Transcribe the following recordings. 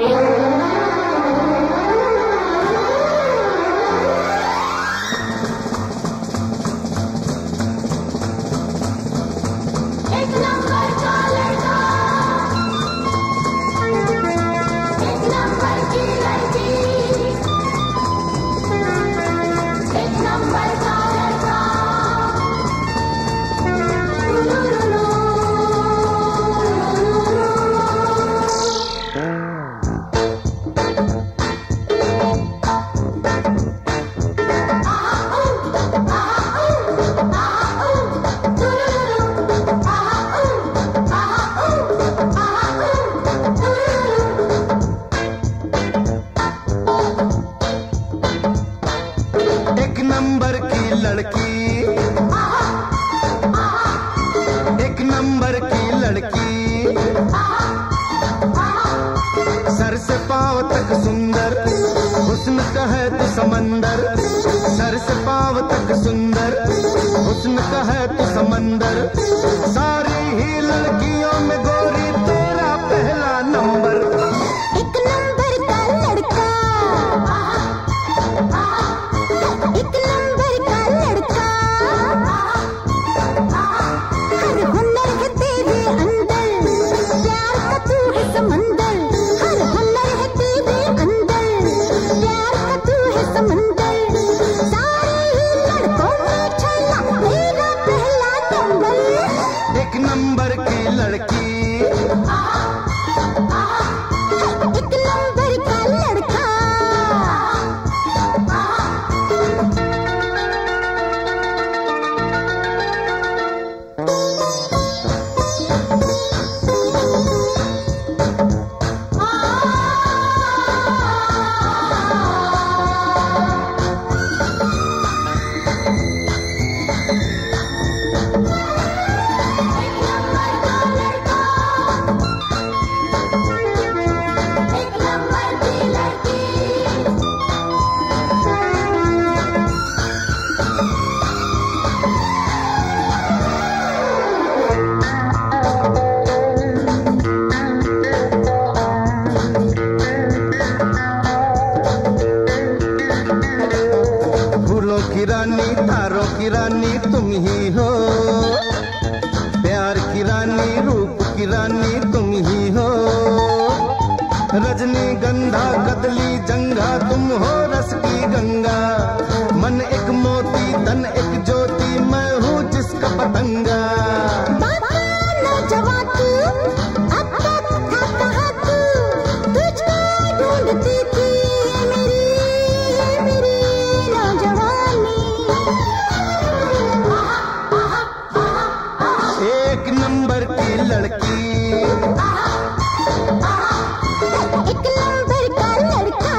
Sir से पाँव तक सुंदर, हुस्न का है तू समंदर। सर से पाँव तक सुंदर, हुस्न का है तू समंदर। सारी ही लड़कियों में गोरी तेरा पहला नंबर। एक नंबर का लड़का, एक नंबर का लड़का। हर हुनर है तेरे अंदर, प्यार का तू है समंदर। हर हुनर है तेरे अंदर, प्यार का तू है समंदर। सारे ही लड़कों में छला तेरा पहला नंबर। एक नंबर की लड़की, एक नंबर का लड़का। की रानी, तारों की रानी तुम ही हो। प्यार की रानी, रूप की रानी तुम ही हो। रजनी गंधा, कदली जंगा तुम हो। रस की गंगा, मन एक मोती, तन एक ज्योति। मैं हूँ जिसका पतंगा। एक नंबर की लड़की, एक नंबर का लड़का।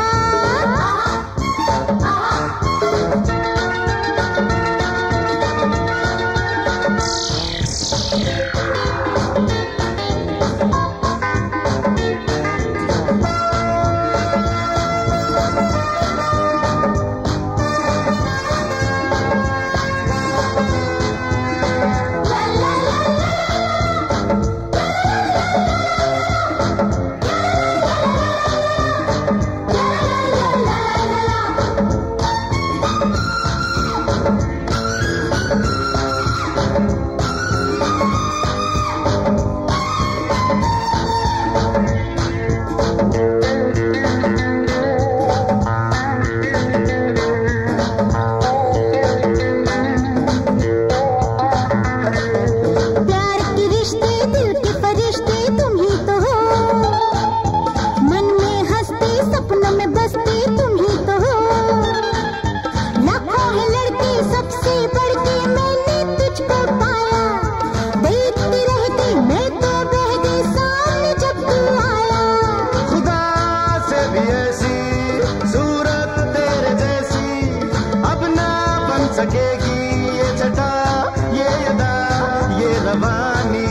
सकेगी ये छटा, ये अदा, ये रवानी।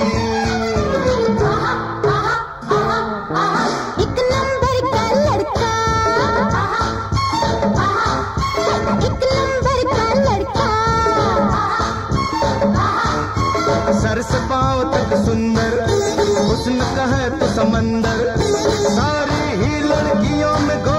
एक नंबर का लड़का, एक नंबर का लड़का। सर से पाँव तक सुंदर, हुस्न का है तो समंदर। सारी नहीं लड़कियों में